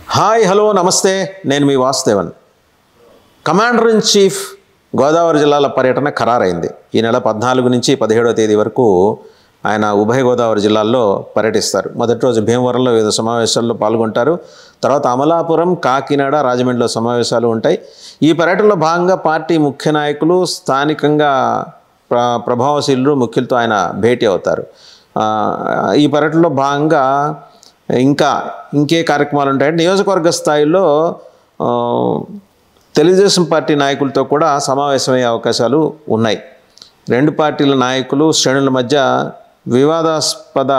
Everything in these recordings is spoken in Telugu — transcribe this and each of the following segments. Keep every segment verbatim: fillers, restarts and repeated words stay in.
హాయ్ హలో నమస్తే, నేను మీ Vasudevan. Commander in chief Godavari జిల్లాల పర్యటన ఖరారైంది. ఈ నెల పద్నాలుగు నుంచి పదిహేడవ తేదీ వరకు ఆయన ఉభయ గోదావరి జిల్లాల్లో పర్యటిస్తారు. మొదటి రోజు భీమవరంలో వివిధ సమావేశాల్లో పాల్గొంటారు. తర్వాత అమలాపురం, కాకినాడ, రాజమండ్రిలో సమావేశాలు ఉంటాయి. ఈ పర్యటనలో భాగంగా పార్టీ ముఖ్య నాయకులు, స్థానికంగా ప్ర ప్రభావశీలు ముఖ్యులతో ఆయన భేటీ అవుతారు. ఈ పర్యటనలో భాగంగా ఇంకా ఇంకే కార్యక్రమాలు ఉంటాయంటే నియోజకవర్గ స్థాయిలో తెలుగుదేశం పార్టీ నాయకులతో కూడా సమావేశమయ్యే అవకాశాలు ఉన్నాయి. రెండు పార్టీల నాయకులు, శ్రేణుల మధ్య వివాదాస్పద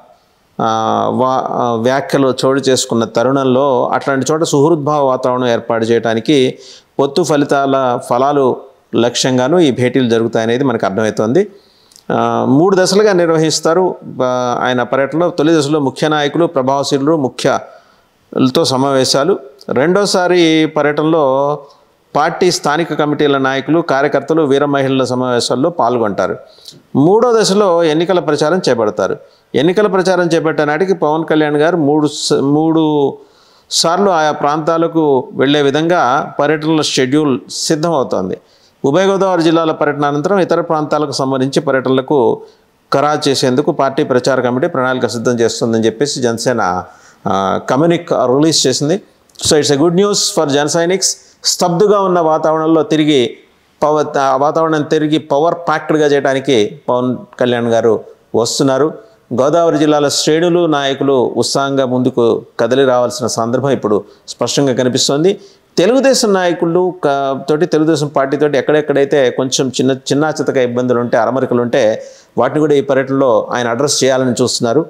వా వ్యాఖ్యలు చోటు చేసుకున్న తరుణంలో అట్లాంటి చోట సుహృద్భావ వాతావరణం ఏర్పాటు చేయడానికి పొత్తు ఫలితాల ఫలాలు లక్ష్యంగాను ఈ భేటీలు జరుగుతాయనేది మనకు అర్థమవుతోంది. మూడు దశలుగా నిర్వహిస్తారు ఆయన పర్యటనలో. తొలి దశలో ముఖ్య నాయకులు, ప్రభావశీలు, ముఖ్యలతో సమావేశాలు. రెండోసారి పర్యటనలో పార్టీ స్థానిక కమిటీల నాయకులు, కార్యకర్తలు, వీర మహిళల సమావేశాల్లో పాల్గొంటారు. మూడో దశలో ఎన్నికల ప్రచారం చేపడతారు. ఎన్నికల ప్రచారం చేపట్టే నాటికి పవన్ కళ్యాణ్ గారు మూడు మూడు సార్లు ఆయా ప్రాంతాలకు వెళ్లే విధంగా పర్యటనల షెడ్యూల్ సిద్ధమవుతోంది. ఉభయ గోదావరి జిల్లాల పర్యటన అనంతరం ఇతర ప్రాంతాలకు సంబంధించి పర్యటనలకు ఖరారు చేసేందుకు పార్టీ ప్రచార కమిటీ ప్రణాళిక సిద్ధం చేస్తుందని చెప్పేసి జనసేన కమ్యూనిక్ రిలీజ్ చేసింది. So it's a good news for Jana Sainiks. స్తబ్దుగా ఉన్న వాతావరణంలో తిరిగి పవర్ వాతావరణం తిరిగి పవర్ ప్యాక్డ్గా చేయడానికి పవన్ కళ్యాణ్ గారు వస్తున్నారు. గోదావరి జిల్లాల శ్రేణులు, నాయకులు ఉత్సాహంగా ముందుకు కదిలి రావాల్సిన సందర్భం ఇప్పుడు స్పష్టంగా కనిపిస్తోంది. తెలుగుదేశం నాయకులు తోటి, తెలుగుదేశం పార్టీతోటి ఎక్కడెక్కడైతే కొంచెం చిన్న చిన్న చితక ఇబ్బందులు ఉంటే, అరమరికలు ఉంటే వాటిని కూడా ఈ పర్యటనలో ఆయన అడ్రస్ చేయాలని చూస్తున్నారు.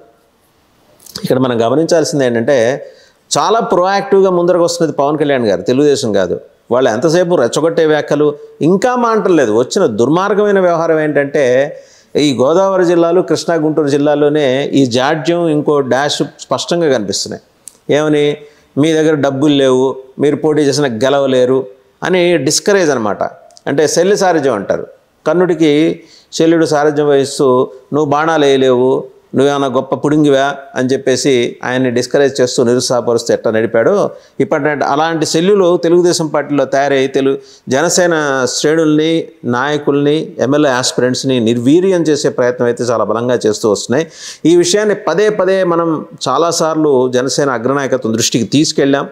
ఇక్కడ మనం గమనించాల్సింది ఏంటంటే చాలా ప్రొయాక్టివ్గా ముందరకు వస్తున్నది పవన్ కళ్యాణ్ గారు, తెలుగుదేశం కాదు. వాళ్ళు ఎంతసేపు రెచ్చగొట్టే వ్యాఖ్యలు, ఇంకా మాంటలేదు. వచ్చిన దుర్మార్గమైన వ్యవహారం ఏంటంటే ఈ గోదావరి జిల్లాలు, కృష్ణా గుంటూరు జిల్లాలోనే ఈ జాడ్యం, ఇంకో డాష్ స్పష్టంగా కనిపిస్తున్నాయి. ఏమని, మీ దగ్గర డబ్బులు లేవు, మీరు పోటీ చేసిన గెలవలేరు అని డిస్కరేజ్ అనమాట. అంటే శల్య సారథ్యం అంటారు. కర్ణుడికి శల్యుడు సారథ్యం వహిస్తూ నువ్వు బాణాలు వేయలేవు, నువ్వేమన్నా గొప్ప పుడింగివా అని చెప్పేసి ఆయన్ని డిస్కరేజ్ చేస్తూ నిరుత్సాహపరుస్తూ ఎట్లా నడిపాడో ఇప్పటి అలాంటి శల్యులు తెలుగుదేశం పార్టీలో తయారై తెలుగు జనసేన శ్రేణుల్ని, నాయకుల్ని, ఎమ్మెల్యే ఆస్పిరెంట్స్ని నిర్వీర్యం చేసే ప్రయత్నం అయితే చాలా బలంగా చేస్తూ వస్తున్నాయి. ఈ విషయాన్ని పదే పదే మనం చాలాసార్లు జనసేన అగ్రనాయకత్వం దృష్టికి తీసుకెళ్ళాం.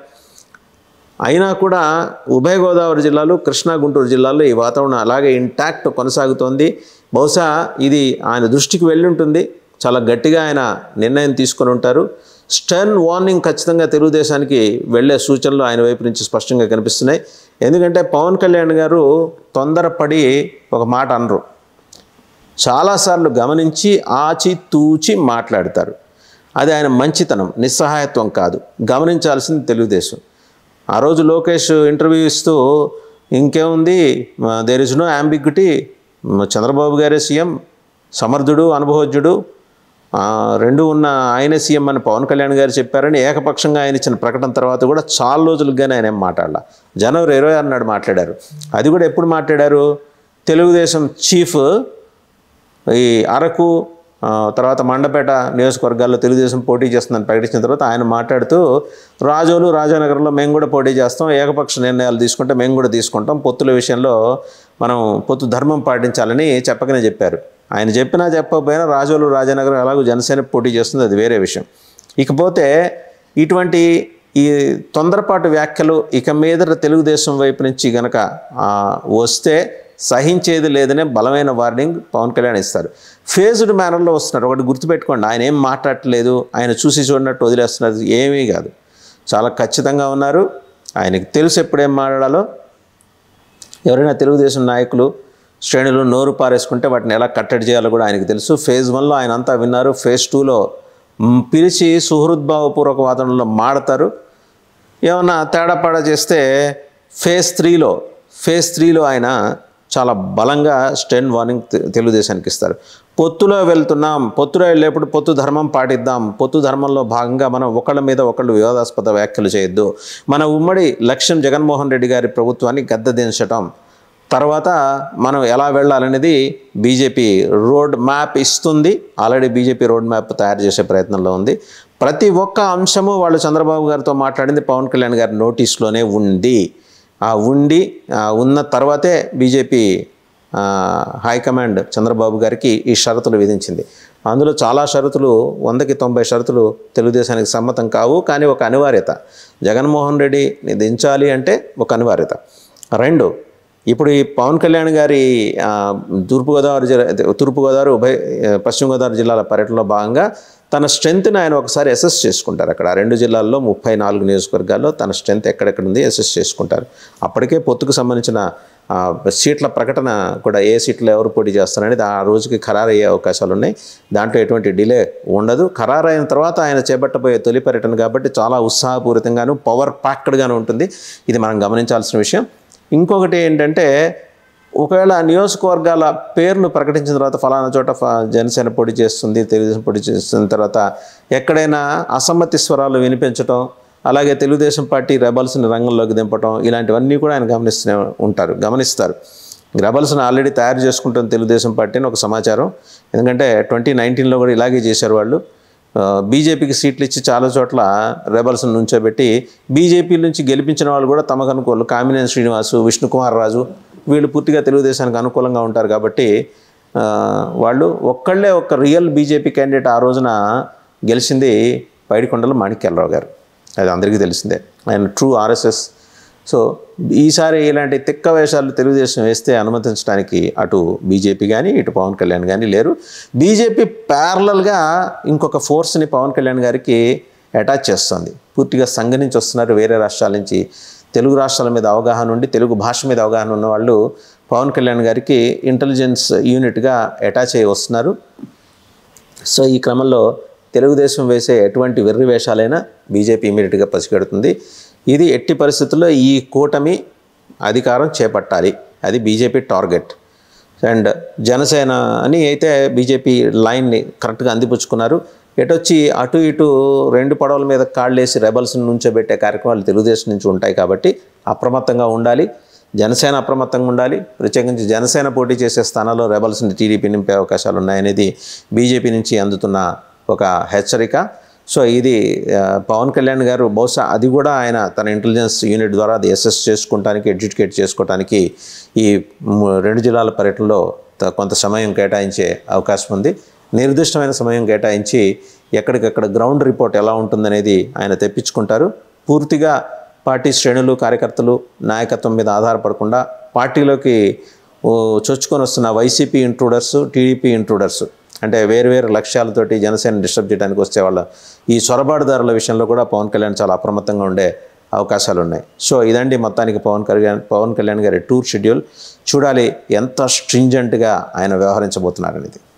అయినా కూడా ఉభయ గోదావరి జిల్లాలు, కృష్ణా గుంటూరు జిల్లాల్లో ఈ వాతావరణం అలాగే ఇంటాక్ట్ కొనసాగుతోంది. బహుశా ఇది ఆయన దృష్టికి వెళ్ళి ఉంటుంది. చాలా గట్టిగా ఆయన నిర్ణయం తీసుకొని ఉంటారు. స్టర్న్ వార్నింగ్ ఖచ్చితంగా తెలుగుదేశానికి వెళ్ళే సూచనలు ఆయన వైపు నుంచి స్పష్టంగా కనిపిస్తున్నాయి. ఎందుకంటే పవన్ కళ్యాణ్ గారు తొందరపడి ఒక మాట అనరు. చాలాసార్లు గమనించి ఆచి తూచి మాట్లాడతారు. అది ఆయన మంచితనం, నిస్సహాయత్వం కాదు. గమనించాల్సింది తెలుగుదేశం. ఆ రోజు లోకేష్ ఇంటర్వ్యూ ఇస్తూ ఇంకేముంది, there is no ambiguity, Chandrababu గారే సీఎం, సమర్థుడు, అనుభవజ్ఞుడు, రెండు ఉన్న ఆయనే సీఎం అని పవన్ కళ్యాణ్ గారు చెప్పారని ఏకపక్షంగా ఆయన ఇచ్చిన ప్రకటన తర్వాత కూడా చాలా రోజులుగానే ఆయన ఏం మాట్లాడాల. జనవరి ఇరవై ఆరు నాడు మాట్లాడారు. అది కూడా ఎప్పుడు మాట్లాడారు, తెలుగుదేశం చీఫ్ ఈ అరకు తర్వాత మండపేట నియోజకవర్గాల్లో తెలుగుదేశం పోటీ చేస్తుందని ప్రకటించిన తర్వాత ఆయన మాట్లాడుతూ రాజోలు, రాజానగరంలో మేము కూడా పోటీ చేస్తాం, ఏకపక్ష నిర్ణయాలు తీసుకుంటే మేము కూడా తీసుకుంటాం, పొత్తుల విషయంలో మనం పొత్తు ధర్మం పాటించాలని చెప్పకనే చెప్పారు. ఆయన చెప్పినా చెప్పకపోయినా రాజోలు, రాజానగరం ఎలాగో జనసేన పోటీ చేస్తుంది, అది వేరే విషయం. ఇకపోతే ఇటువంటి ఈ తొందరపాటు వ్యాఖ్యలు ఇక మీద తెలుగుదేశం వైపు నుంచి గనక వస్తే సహించేది లేదనే బలమైన వార్నింగ్ పవన్ కళ్యాణ్ ఇస్తారు. ఫేజ్డ్ మేనర్లో వస్తున్నారు. ఒకటి గుర్తుపెట్టుకోండి, ఆయన ఏం మాట్లాడట్లేదు, ఆయన చూసి చూడనట్టు వదిలేస్తున్నారు, ఏమీ కాదు. చాలా ఖచ్చితంగా ఉన్నారు. ఆయనకి తెలుసు ఎప్పుడేం మాట్లాడాలో. ఎవరైనా తెలుగుదేశం నాయకులు, శ్రేణులు నోరు పారేసుకుంటే వాటిని ఎలా కట్టడి చేయాలో కూడా ఆయనకు తెలుసు. ఫేజ్ వన్లో ఆయన అంతా విన్నారు. ఫేజ్ టూలో పిలిచి సుహృద్భావపూర్వక వాతావరణంలో మాడతారు. ఏమన్నా తేడాపాడా చేస్తే ఫేజ్ త్రీలో ఫేజ్ త్రీలో ఆయన చాలా బలంగా స్టర్న్ వార్నింగ్ తెలుగుదేశానికి ఇస్తారు. పొత్తులో వెళ్తున్నాం, పొత్తులో వెళ్ళేప్పుడు పొత్తు ధర్మం పాటిద్దాం, పొత్తు ధర్మంలో భాగంగా మనం ఒకళ్ళ మీద ఒకళ్ళు వివాదాస్పద వ్యాఖ్యలు చేయొద్దు, మన ఉమ్మడి లక్ష్యం జగన్మోహన్ రెడ్డి గారి ప్రభుత్వాన్ని గద్దెదించటం, తర్వాత మనం ఎలా వెళ్ళాలనేది బీజేపీ రోడ్ మ్యాప్ ఇస్తుంది. ఆల్రెడీ బీజేపీ రోడ్ మ్యాప్ తయారు చేసే ప్రయత్నంలో ఉంది. ప్రతి ఒక్క అంశము వాళ్ళు చంద్రబాబు గారితో మాట్లాడింది పవన్ కళ్యాణ్ గారి నోటీస్లోనే ఉంది. ఆ ఉండి ఉన్న తర్వాతే బీజేపీ హైకమాండ్ చంద్రబాబు గారికి ఈ షరతులు విధించింది. అందులో చాలా షరతులు, వందకి తొంభై షరతులు తెలుగుదేశానికి సమ్మతం కావు, కానీ ఒక అనివార్యత. జగన్మోహన్ రెడ్డిని దించాలి అంటే ఒక అనివార్యత. రెండు, ఇప్పుడు ఈ పవన్ కళ్యాణ్ గారి తూర్పుగోదావరి జిల్లా తూర్పుగోదావరి ఉభయ పశ్చిమ గోదావరి జిల్లాల పర్యటనలో భాగంగా తన స్ట్రెంత్ని ఆయన ఒకసారి అసెస్ చేసుకుంటారు. అక్కడ రెండు జిల్లాల్లో ముప్పై నాలుగు నియోజకవర్గాల్లో తన స్ట్రెంత్ ఎక్కడెక్కడ ఉంది అసెస్ చేసుకుంటారు. అప్పటికే పొత్తుకు సంబంధించిన సీట్ల ప్రకటన కూడా, ఏ సీట్లు ఎవరు పోటీ చేస్తారనేది ఆ రోజుకి ఖరారు అయ్యే అవకాశాలు ఉన్నాయి. దాంట్లో ఎటువంటి డిలే ఉండదు. ఖరారు అయిన తర్వాత ఆయన చేపట్టబోయే తొలి పర్యటన కాబట్టి చాలా ఉత్సాహపూరితంగాను పవర్ ప్యాక్డ్గాను ఉంటుంది. ఇది మనం గమనించాల్సిన విషయం. ఇంకొకటి ఏంటంటే, ఒకవేళ నియోజకవర్గాల పేర్లు ప్రకటించిన తర్వాత ఫలానా చోట జనసేన పోటీ చేస్తుంది, తెలుగుదేశం పోటీ చేస్తున్న తర్వాత ఎక్కడైనా అసమ్మతి స్వరాలు వినిపించడం, అలాగే తెలుగుదేశం పార్టీ రెబల్స్ని రంగంలోకి దింపడం, ఇలాంటివన్నీ కూడా ఆయన గమనిస్తూనే ఉంటారు గమనిస్తారు రెబల్స్ని ఆల్రెడీ తయారు చేసుకుంటున్న తెలుగుదేశం పార్టీ అని ఒక సమాచారం. ఎందుకంటే ట్వంటీ నైన్టీన్లో కూడా ఇలాగే చేశారు వాళ్ళు. బీజేపీకి సీట్లు ఇచ్చి చాలా చోట్ల రెబల్స్ని నుంచోబెట్టి బీజేపీ నుంచి గెలిపించిన వాళ్ళు కూడా తమకు అనుకూలు, కామినేని శ్రీనివాసు, విష్ణుకుమార్ రాజు, వీళ్ళు పూర్తిగా తెలుగుదేశానికి అనుకూలంగా ఉంటారు. కాబట్టి వాళ్ళు ఒక్కళ్ళే ఒక రియల్ బీజేపీ క్యాండిడేట్ ఆ రోజున గెలిచింది పైడికొండల మాణిక్యాలరావు గారు. అది అందరికీ తెలిసిందే. ఆయన ట్రూ ఆర్ఎస్ఎస్. సో ఈసారి ఇలాంటి తిక్క వేషాలు తెలుగుదేశం వేస్తే అనుమతించడానికి అటు బీజేపీ కానీ ఇటు పవన్ కళ్యాణ్ కానీ లేరు. బీజేపీ ప్యారలల్గా ఇంకొక ఫోర్స్ని పవన్ కళ్యాణ్ గారికి అటాచ్ చేస్తుంది. పూర్తిగా సంఘ నుంచి వస్తున్నారు, వేరే రాష్ట్రాల నుంచి. తెలుగు రాష్ట్రాల మీద అవగాహన ఉండి తెలుగు భాష మీద అవగాహన ఉన్న వాళ్ళు పవన్ కళ్యాణ్ గారికి ఇంటెలిజెన్స్ యూనిట్గా అటాచ్ అయ్యి వస్తున్నారు. సో ఈ క్రమంలో తెలుగుదేశం వేసే ఎటువంటి వెర్రి వేషాలైనా బీజేపీ ఇమీడియట్గా పసిగడుతుంది. ఇది ఎట్టి పరిస్థితుల్లో ఈ కూటమి అధికారం చేపట్టాలి, అది బీజేపీ టార్గెట్. అండ్ జనసేన అని అయితే బీజేపీ లైన్ని కరెక్ట్గా అందిపుచ్చుకున్నారు. ఎటొచ్చి అటు ఇటు రెండు పడవల మీద కాళ్ళేసి రెబల్స్ని నుంచోబెట్టే కార్యక్రమాలు తెలుగుదేశం నుంచి ఉంటాయి. కాబట్టి అప్రమత్తంగా ఉండాలి, జనసేన అప్రమత్తంగా ఉండాలి. ప్రత్యేకించి జనసేన పోటీ చేసే స్థానాల్లో రెబల్స్ని టీడీపీ నింపే అవకాశాలు ఉన్నాయనేది బీజేపీ నుంచి అందుతున్న ఒక హెచ్చరిక. సో ఇది పవన్ కళ్యాణ్ గారు బహుశా అది కూడా ఆయన తన ఇంటెలిజెన్స్ యూనిట్ ద్వారా అది అసెస్ చేసుకోవడానికి, ఎడ్యుకేట్ చేసుకోవడానికి ఈ రెండు జిల్లాల పర్యటనలో కొంత సమయం కేటాయించే అవకాశం ఉంది. నిర్దిష్టమైన సమయం కేటాయించి ఎక్కడికక్కడ గ్రౌండ్ రిపోర్ట్ ఎలా ఉంటుందనేది ఆయన తెప్పించుకుంటారు. పూర్తిగా పార్టీ శ్రేణులు, కార్యకర్తలు నాయకత్వం మీద ఆధారపడకుండా పార్టీలోకి చొచ్చుకొని వస్తున్న వైసీపీ ఇంట్రూడర్స్, టీడీపీ ఇంట్రూడర్స్, అంటే వేరు వేరు లక్ష్యాలతోటి జనసేన డిస్టర్బ్ చేయడానికి వచ్చే వాళ్ళ ఈ చొరబాటుదారుల విషయంలో కూడా పవన్ కళ్యాణ్ చాలా అప్రమత్తంగా ఉండే అవకాశాలు ఉన్నాయి. సో ఇదండి మొత్తానికి పవన్ కళ్యాణ్ పవన్ కళ్యాణ్ గారి టూర్ షెడ్యూల్. చూడాలి ఎంత స్ట్రింజెంట్గా ఆయన వ్యవహరించబోతున్నారనేది.